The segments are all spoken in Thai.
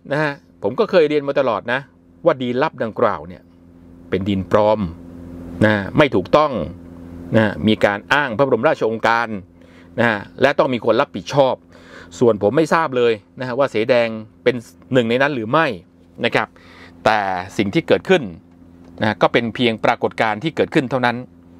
นะฮะผมก็เคยเรียนมาตลอดนะว่าดีลลับดังกล่าวเนี่ยเป็นดีลปลอมนะไม่ถูกต้องนะมีการอ้างพระบรมราชโองการนะและต้องมีคนรับผิดชอบส่วนผมไม่ทราบเลยนะว่าเสแดงเป็นหนึ่งในนั้นหรือไม่นะครับแต่สิ่งที่เกิดขึ้นนะก็เป็นเพียงปรากฏการณ์ที่เกิดขึ้นเท่านั้น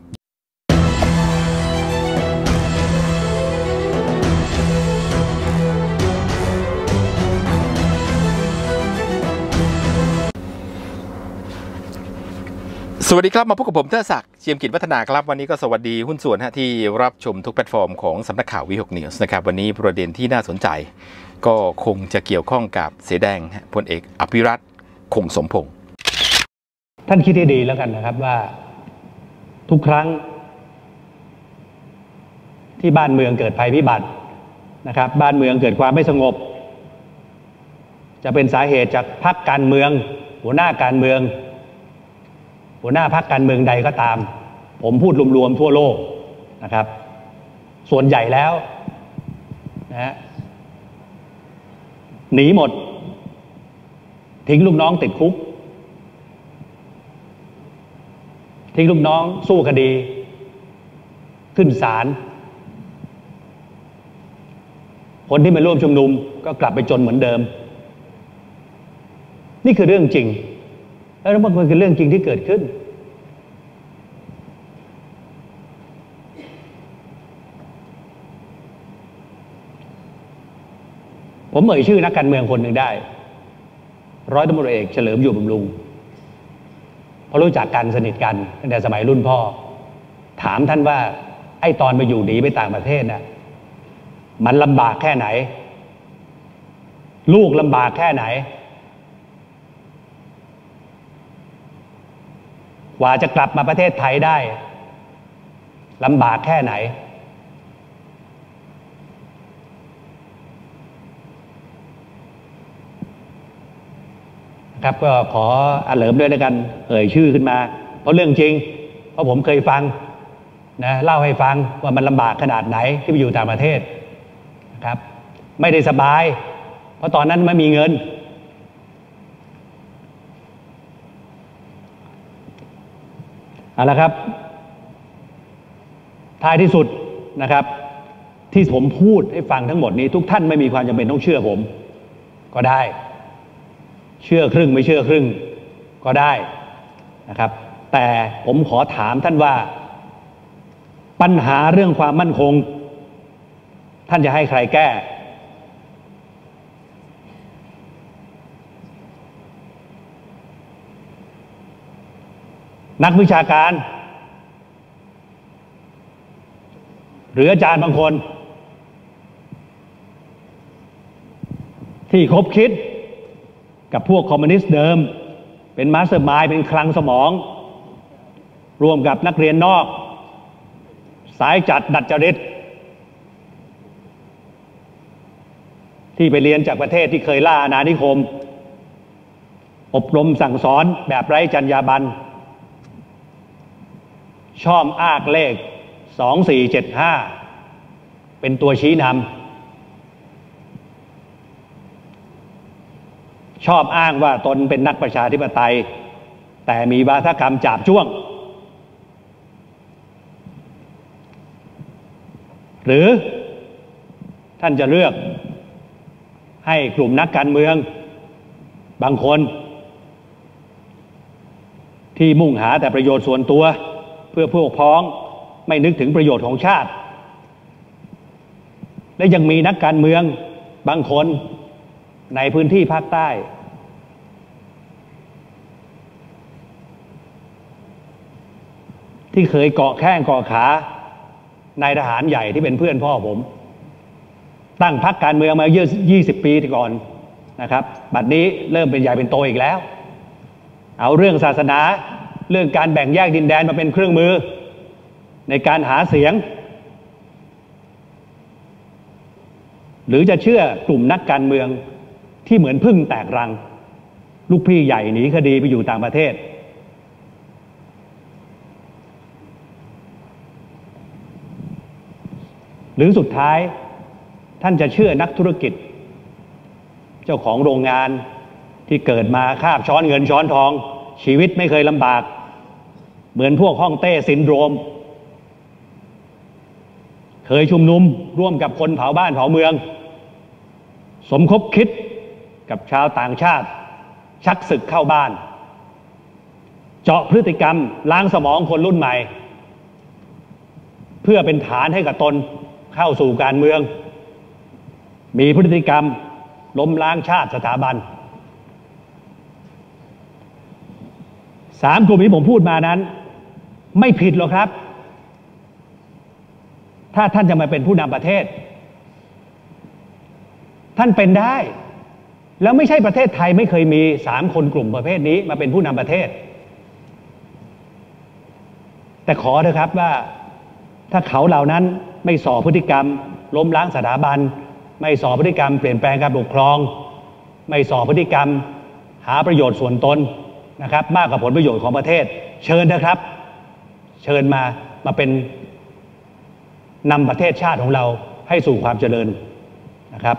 สวัสดีครับมาพบกับผมเทอศักดิ์เชียมกิจวัฒนาครับวันนี้ก็สวัสดีหุ้นส่วนที่รับชมทุกแพลตฟอร์มของสำนักข่าวV6 Newsนะครับวันนี้ประเด็นที่น่าสนใจก็คงจะเกี่ยวข้องกับเสแดงพลเอกอภิรัตน์คงสมพงษ์ท่านคิดให้ดีแล้วกันนะครับว่าทุกครั้งที่บ้านเมืองเกิดภัยพิบัตินะครับบ้านเมืองเกิดความไม่สงบจะเป็นสาเหตุจากพรรคการเมืองหัวหน้าการเมืองหัวหน้าพรรคการเมืองใดก็ตามผมพูดรวมๆทั่วโลกนะครับส่วนใหญ่แล้วนะฮะหนีหมดทิ้งลูกน้องติดคุกทิ้งลูกน้องสู้คดีขึ้นศาลคนที่มาร่วมชุมนุมก็กลับไปจนเหมือนเดิมนี่คือเรื่องจริงแล้วมันคือเรื่องจริงที่เกิดขึ้นผมเอ่ยชื่อนักการเมืองคนหนึ่งได้ร้อยตำรวจเอกเฉลิมอยู่บำรุงเพราะรู้จักกันสนิทกันตั้งแต่สมัยรุ่นพ่อถามท่านว่าไอ้ตอนไปอยู่หนีไปต่างประเทศน่ะมันลำบากแค่ไหนลูกลำบากแค่ไหนกว่าจะกลับมาประเทศไทยได้ลำบากแค่ไหนครับก็ขออาเหลิมด้วยด้วยกันเอ่ยชื่อขึ้นมาเพราะเรื่องจริงเพราะผมเคยฟังนะเล่าให้ฟังว่ามันลำบากขนาดไหนที่ไปอยู่ต่างประเทศนะครับไม่ได้สบายเพราะตอนนั้นไม่มีเงินเอาละครับท้ายที่สุดนะครับที่ผมพูดให้ฟังทั้งหมดนี้ทุกท่านไม่มีความจำเป็นต้องเชื่อผมก็ได้เชื่อครึ่งไม่เชื่อครึ่งก็ได้นะครับแต่ผมขอถามท่านว่าปัญหาเรื่องความมั่นคงท่านจะให้ใครแก้นักวิชาการหรืออาจารย์บางคนที่คบคิดกับพวกคอมมิวนิสต์เดิมเป็นมาสเตอร์มายด์เป็นคลังสมองรวมกับนักเรียนนอกสายจัดดัดจริตที่ไปเรียนจากประเทศที่เคยล่าอาณานิคมอบรมสั่งสอนแบบไร้จรรยาบรรณชอบอ้างเลข2475เป็นตัวชี้นำชอบอ้างว่าตนเป็นนักประชาธิปไตยแต่มีวาทกรรมจาบจ้วงหรือท่านจะเลือกให้กลุ่มนักการเมืองบางคนที่มุ่งหาแต่ประโยชน์ส่วนตัวเพื่อพวกพ้องไม่นึกถึงประโยชน์ของชาติและยังมีนักการเมืองบางคนในพื้นที่ภาคใต้ที่เคยเกาะแข้งเกาะขานายทหารใหญ่ที่เป็นเพื่อนพ่อผมตั้งพรรคการเมืองมา20 ปีก่อนนะครับบัดนี้เริ่มเป็นใหญ่เป็นโตอีกแล้วเอาเรื่องศาสนาเรื่องการแบ่งแยกดินแดนมาเป็นเครื่องมือในการหาเสียงหรือจะเชื่อกลุ่มนักการเมืองที่เหมือนพึ่งแตกรังลูกพี่ใหญ่หนีคดีไปอยู่ต่างประเทศหรือสุดท้ายท่านจะเชื่อนักธุรกิจเจ้าของโรงงานที่เกิดมาคาบช้อนเงินช้อนทองชีวิตไม่เคยลำบากเหมือนพวกฮ่องเต้ซินโดรมเคยชุมนุมร่วมกับคนเผาบ้านเผาเมืองสมคบคิดกับชาวต่างชาติชักศึกเข้าบ้านเจาะพฤติกรรมล้างสมองคนรุ่นใหม่เพื่อเป็นฐานให้กับตนเข้าสู่การเมืองมีพฤติกรรมล้มล้างชาติสถาบัน3 กลุ่มที่ผมพูดมานั้นไม่ผิดหรอกครับถ้าท่านจะมาเป็นผู้นำประเทศท่านเป็นได้แล้วไม่ใช่ประเทศไทยไม่เคยมี3 คนกลุ่มประเภทนี้มาเป็นผู้นำประเทศแต่ขอเถอะครับว่าถ้าเขาเหล่านั้นไม่ส่อพฤติกรรมล้มล้างสถาบันไม่ส่อพฤติกรรมเปลี่ยนแปลงการปกครองไม่ส่อพฤติกรรมหาประโยชน์ส่วนตนนะครับมากกว่าผลประโยชน์ของประเทศเชิญนะครับเชิญมาเป็นนำประเทศชาติของเราให้สู่ความเจริญนะครับ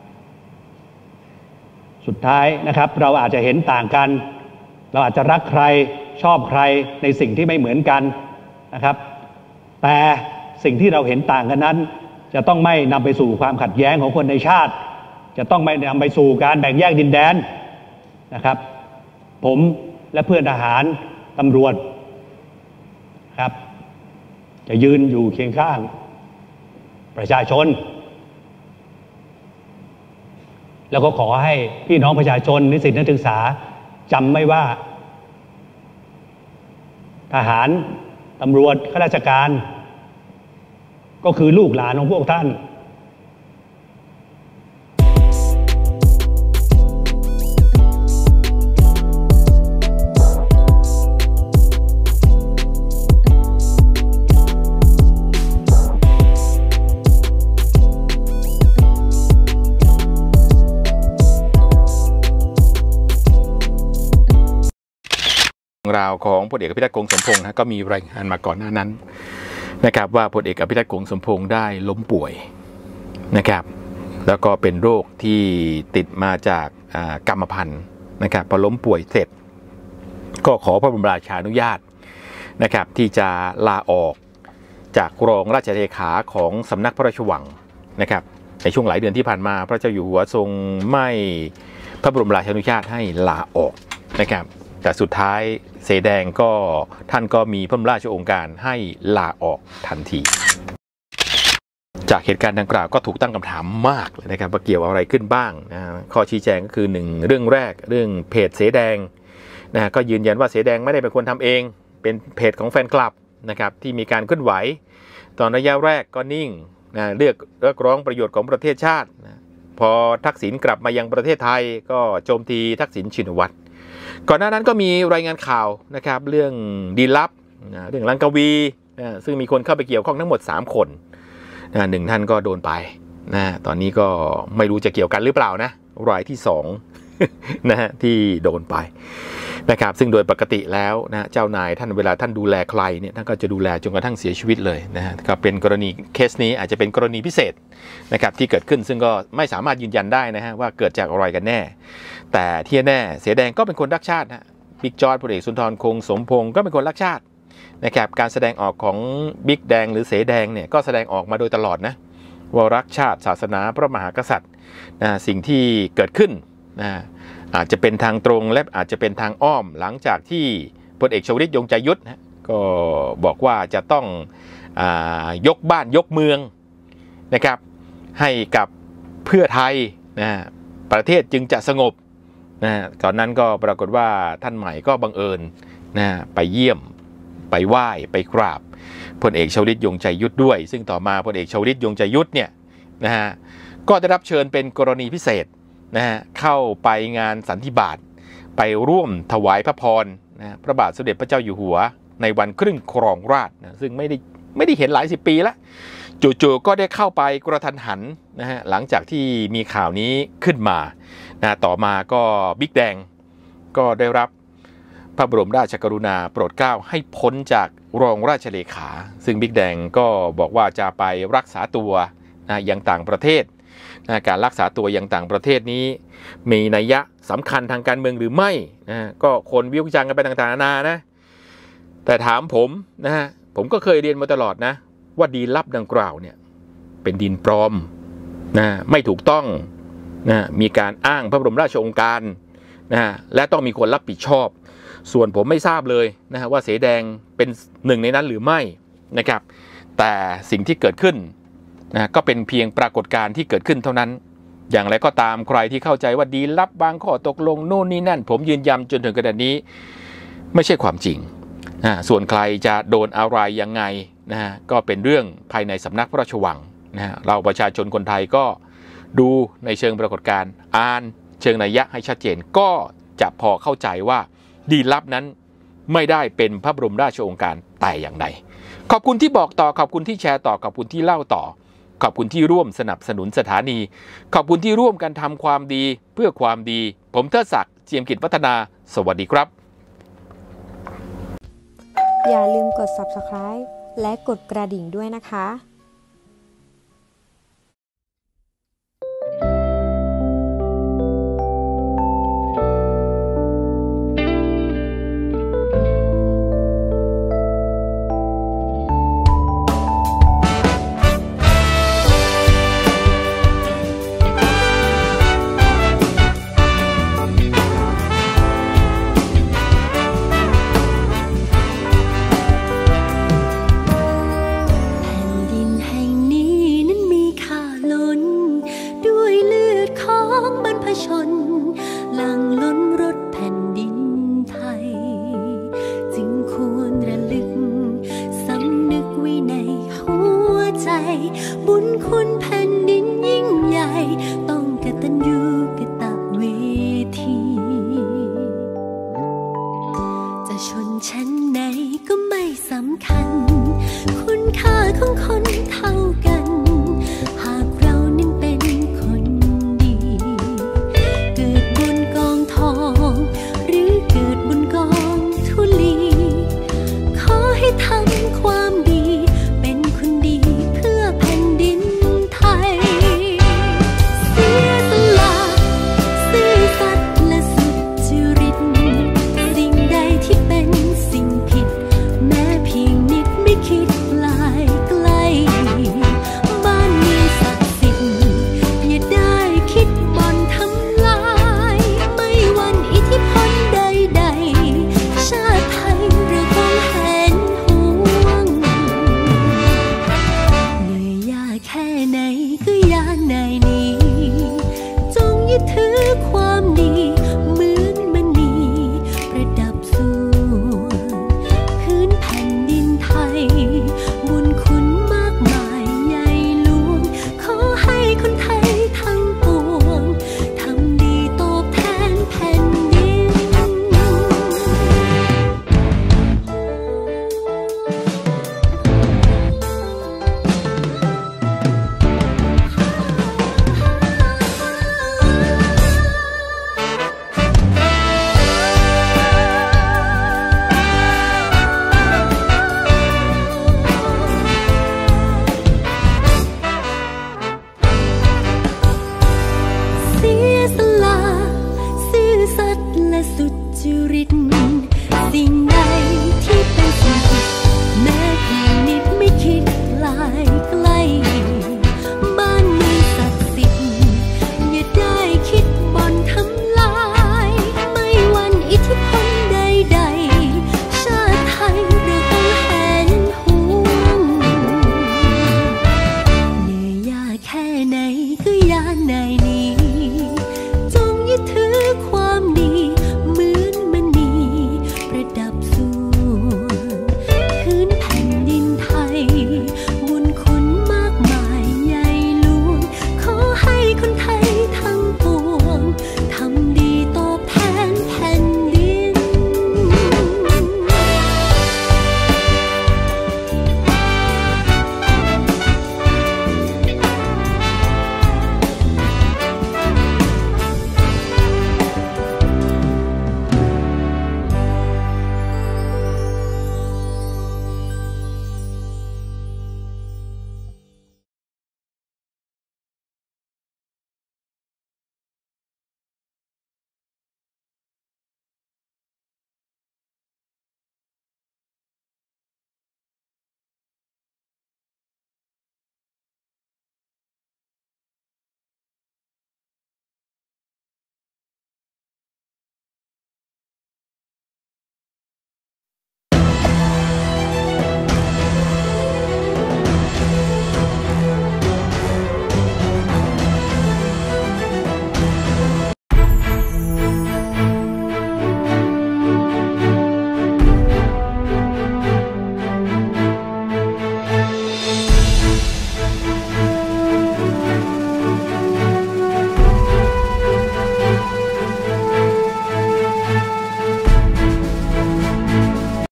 สุดท้ายนะครับเราอาจจะเห็นต่างกันเราอาจจะรักใครชอบใครในสิ่งที่ไม่เหมือนกันนะครับแต่สิ่งที่เราเห็นต่างกันนั้นจะต้องไม่นำไปสู่ความขัดแย้งของคนในชาติจะต้องไม่นำไปสู่การแบ่งแยกดินแดนนะครับผมและเพื่อนทหารตำรวจครับจะยืนอยู่เคียงข้างประชาชนแล้วก็ขอให้พี่น้องประชาชนนิสิตนักศึกษาจำไว้ว่าทหารตำรวจข้าราชการก็คือลูกหลานของพวกท่านราวของพลเอกอภิรักษ์ คงสมพงษ์ก็มีรายงานมาก่อนหน้านั้นนะครับว่าพลเอกอภิรักษ์ คงสมพงษ์ได้ล้มป่วยนะครับแล้วก็เป็นโรคที่ติดมาจากกรรมพันธุ์นะครับพอล้มป่วยเสร็จก็ขอพระบรมราชานุญาตนะครับที่จะลาออกจากรองราชเลขาของสำนักพระราชวังนะครับในช่วงหลายเดือนที่ผ่านมาพระเจ้าอยู่หัวทรงไม่พระบรมราชานุญาตให้ลาออกนะครับแต่สุดท้ายเสแดงก็ท่านก็มีพระบรมราชโองการให้ลาออกทันทีจากเหตุการณ์ดังกล่าวก็ถูกตั้งคำถามมากเลยนะครับว่าเกี่ยวอะไรขึ้นบ้างนะข้อชี้แจงก็คือ1เรื่องแรกเรื่องเพจเสแดงนะก็ยืนยันว่าเสแดงไม่ได้เป็นคนทำเองเป็นเพจของแฟนคลับนะครับที่มีการเคลื่อนไหวตอนระยะแรกก็นิ่งนะเรียกร้องประโยชน์ของประเทศชาตินะพอทักษิณกลับมายังประเทศไทยก็โจมตีทักษิณชินวัตรก่อนหน้านั้นก็มีรายงานข่าวนะครับเรื่องดีลลับเรื่องลังกวีซึ่งมีคนเข้าไปเกี่ยวข้องทั้งหมด3 คน1ท่านก็โดนไปตอนนี้ก็ไม่รู้จะเกี่ยวกันหรือเปล่านะรายที่2นะฮะที่โดนไปนะครับซึ่งโดยปกติแล้วนะเจ้านายท่านเวลาท่านดูแลใครเนี่ยท่านก็จะดูแลจนกระทั่งเสียชีวิตเลยนะฮะก็เป็นกรณีเคสนี้อาจจะเป็นกรณีพิเศษนะครับที่เกิดขึ้นซึ่งก็ไม่สามารถยืนยันได้นะฮะว่าเกิดจากอะไรกันแน่แต่ที่แน่เสแดงก็เป็นคนรักชาตินะบิ๊กจอร์จพลเอกสุนทรคงสมพงษ์ก็เป็นคนรักชาตินะครับการแสดงออกของบิ๊กแดงหรือเสแดงเนี่ยก็แสดงออกมาโดยตลอดนะว่ารักชาติศาสนาพระมหากษัตริย์สิ่งที่เกิดขึ้นอาจจะเป็นทางตรงและอาจจะเป็นทางอ้อมหลังจากที่พลเอกชวลิตยงใจยุทธก็บอกว่าจะต้องยกบ้านยกเมืองนะครับให้กับเพื่อไทยประเทศจึงจะสงบก่อนนั้นก็ปรากฏว่าท่านใหม่ก็บังเอิญไปเยี่ยมไปไหว้ไปกราบพลเอกชวลิตยงใจยุทธด้วยซึ่งต่อมาพลเอกชวลิตยงใจยุทธเนี่ยก็ได้รับเชิญเป็นกรณีพิเศษเข้าไปงานสันนิบาตไปร่วมถวายพระพรพระบาทสมเด็จพระเจ้าอยู่หัวในวันครึ่งครองราชย์ซึ่งไม่ได้เห็นหลาย10 ปีแล้วจู่ๆก็ได้เข้าไปกระทันหันหลังจากที่มีข่าวนี้ขึ้นมาต่อมาก็บิ๊กแดงก็ได้รับพระบรมราชกรุณาโปรดเกล้าให้พ้นจากรองราชเลขาซึ่งบิ๊กแดงก็บอกว่าจะไปรักษาตัวยังต่างประเทศการรักษาตัวอย่างต่างประเทศนี้มีนัยยะสำคัญทางการเมืองหรือไม่ก็คนวิพากษ์วิจารณ์กันไปต่างๆนานานะแต่ถามผมผมก็เคยเรียนมาตลอดนะว่าดีลลับดังกล่าวเนี่ยเป็นดีลปลอมไม่ถูกต้องมีการอ้างพระบรมราชโองการและต้องมีคนรับผิดชอบส่วนผมไม่ทราบเลยว่าเสแดงเป็นหนึ่งในนั้นหรือไม่นะครับแต่สิ่งที่เกิดขึ้นก็เป็นเพียงปรากฏการณ์ที่เกิดขึ้นเท่านั้นอย่างไรก็ตามใครที่เข้าใจว่าดีลลับบางข้อตกลงโน่นนี่นั่นผมยืนยันจนถึงขนาดนี้ไม่ใช่ความจริงส่วนใครจะโดนอะไรยังไงก็เป็นเรื่องภายในสำนักพระราชวังเราประชาชนคนไทยก็ดูในเชิงปรากฏการณ์อ่านเชิงนัยยะให้ชัดเจนก็จะพอเข้าใจว่าดีลลับนั้นไม่ได้เป็นพระบรมราชโองการแต่อย่างใดขอบคุณที่บอกต่อขอบคุณที่แชร์ต่อขอบคุณที่เล่าต่อขอบคุณที่ร่วมสนับสนุนสถานีขอบคุณที่ร่วมกันทำความดีเพื่อความดีผมเทิดศักดิ์เจียมกิจวัฒนาสวัสดีครับอย่าลืมกด Subscribe และกดกระดิ่งด้วยนะคะหลั่งล้นรถแผ่นดินไทยจึงควรระลึกสำนึกไว้ในหัวใจบุญคุณแผ่นดินยิ่งใหญ่ต้องกตัญญูกตเวทีจะชนชั้นไหนก็ไม่สำคัญคุณค่าของคนเท่ากันหากเรานั้นเป็นคนดีเกิดบนกองทองหรือเกิดบนกองธุลีขอให้ทำความดีเป็นคนดีเพื่อแผ่นดินไทยเสียสละซื่อสัตย์และสุจริตสิ่งใดที่เป็นสิ่งผิดแม้เพียงนิดไม่คิดลายไกลบ้านเมืองศักดิ์สิทธิ์อย่าได้คิดบ่อนทำลายไม่หวั่นอิทธิพลใดๆชาติไทยเราคงเห็นห่วงเหนื่อยยากแค่ไหนก็อย่านายหนีจงยึดถือความดีเหมือนมณีประดับสวงพื้นแผ่นดินไทยบุญคุณมากมายใหญ่หลวงขอให้คนไทยทั้งปวงทำดีตอบแทนแผ่นดินเสียสละซื่อสัตย์และสุจริต